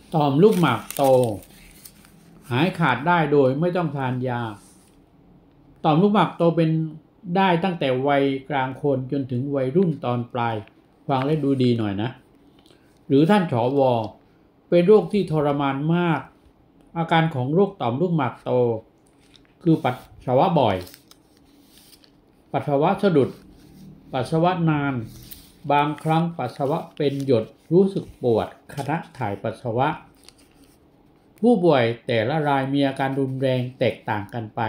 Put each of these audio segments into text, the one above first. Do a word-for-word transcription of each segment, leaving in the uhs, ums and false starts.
ต่อมลูกหมากโตหายขาดได้โดยไม่ต้องทานยาต่อมลูกหมากโตเป็นได้ตั้งแต่วัยกลางคนจนถึงวัยรุ่นตอนปลายฟังและดูดีหน่อยนะหรือท่านผอ.เป็นโรคที่ทรมานมากอาการของโรคต่อมลูกหมากโตคือปัสสาวะบ่อยปัสสาวะสะดุดปัสสาวะนานบางครั้งปัสสาวะเป็นหยดรู้สึกปวดขณะถ่ายปัสสาวะผู้ป่วยแต่ละรายมีอาการรุนแรงแตกต่างกันไป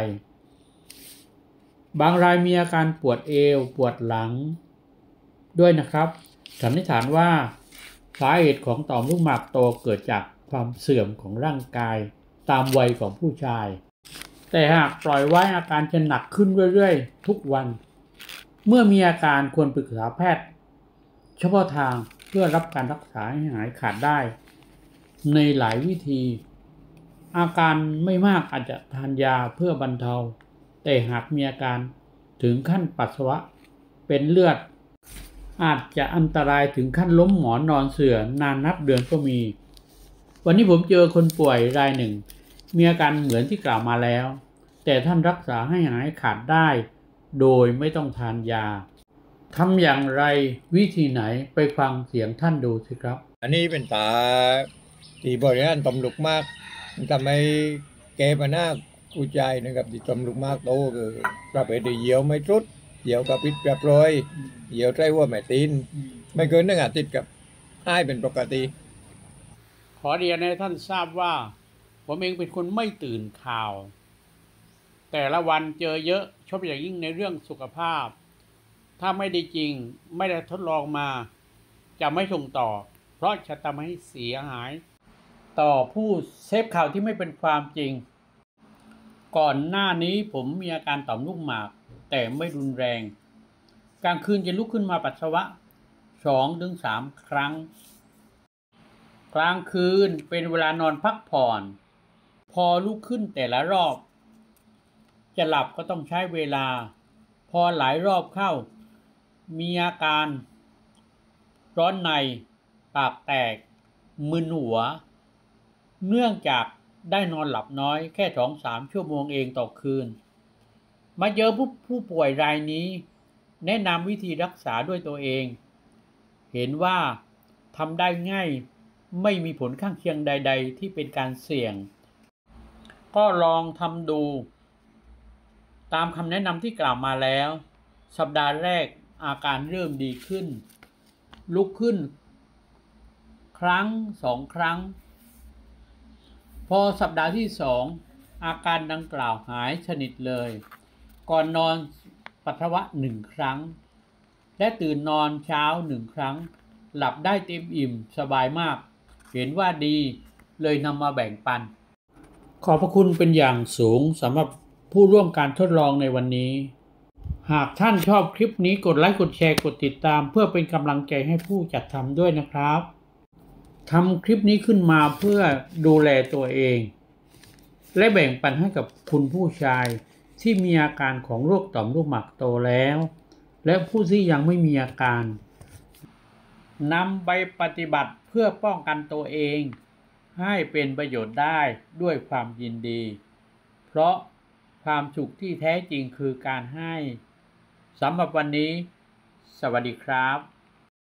บางรายมีอาการปวดเอวปวดหลังด้วยนะครับสันนิษฐานว่าสาเหตุของต่อมลูกหมากโตเกิดจากความเสื่อมของร่างกายตามวัยของผู้ชายแต่หากปล่อยไว้อาการจะหนักขึ้นเรื่อยๆทุกวันเมื่อมีอาการควรปรึกษาแพทย์เฉพาะทางเพื่อรับการรักษาให้หายขาดได้ในหลายวิธีอาการไม่มากอาจจะทานยาเพื่อบรรเทาแต่หากมีอาการถึงขั้นปัสสาวะเป็นเลือดอาจจะอันตรายถึงขั้นล้มหมอนนอนเสื่อนานนับเดือนก็มีวันนี้ผมเจอคนป่วยรายหนึ่งมีอาการเหมือนที่กล่าวมาแล้วแต่ท่านรักษาให้หายขาดได้โดยไม่ต้องทานยาทำอย่างไรวิธีไหนไปฟังเสียงท่านดูสิครับอันนี้เป็นตาที่บริหารต่อมลูกหมากทำให้แก้ปัญหาผู้ชายนะครับที่ต่อมลูกหมากโตคือประเภทที่เหี่ยวไม่สุดเหี่ยวกับปิดแบบรอยเหี่ยวใจว่าแม่ตีนไม่เกินหนึ่งอาทิตย์กับให้เป็นปกติขอเรียนให้ท่านทราบว่าผมเองเป็นคนไม่ตื่นข่าวแต่ละวันเจอเยอะชอบอย่างยิ่งในเรื่องสุขภาพถ้าไม่ได้จริงไม่ได้ทดลองมาจะไม่ส่งต่อเพราะจะทำให้เสียหายต่อผู้เสพข่าวที่ไม่เป็นความจริงก่อนหน้านี้ผมมีอาการต่อมลูกหมากแต่ไม่รุนแรงกลางคืนจะลุกขึ้นมาปัสสาวะ สองถึงสาม ครั้งกลางคืนเป็นเวลานอนพักผ่อนพอลุกขึ้นแต่ละรอบจะหลับก็ต้องใช้เวลาพอหลายรอบเข้ามีอาการร้อนในปากแตกมึนหัวเนื่องจากได้นอนหลับน้อยแค่ สองถึงสาม ชั่วโมงเองต่อคืนมาเจอผู้ผู้ป่วยรายนี้แนะนำวิธีรักษาด้วยตัวเองเห็นว่าทำได้ง่ายไม่มีผลข้างเคียงใดๆที่เป็นการเสี่ยงก็ลองทำดูตามคำแนะนำที่กล่าวมาแล้วสัปดาห์แรกอาการเริ่มดีขึ้นลุกขึ้นครั้งสองครั้งพอสัปดาห์ที่สองอาการดังกล่าวหายสนิทเลยก่อนนอนปัสสาวะหนึ่งครั้งและตื่นนอนเช้าหนึ่งครั้งหลับได้เต็มอิ่มสบายมากเห็นว่าดีเลยนำมาแบ่งปันขอบพระคุณเป็นอย่างสูงสำหรับผู้ร่วมการทดลองในวันนี้หากท่านชอบคลิปนี้กดไลค์กดแชร์กดติดตามเพื่อเป็นกำลังใจให้ผู้จัดทำด้วยนะครับทำคลิปนี้ขึ้นมาเพื่อดูแลตัวเองและแบ่งปันให้กับคุณผู้ชายที่มีอาการของโรคต่อมลูกหมากโตแล้วและผู้ที่ยังไม่มีอาการนำไปปฏิบัติเพื่อป้องกันตัวเองให้เป็นประโยชน์ได้ด้วยความยินดีเพราะความสุขที่แท้จริงคือการให้สำหรับวันนี้สวัสดีครับ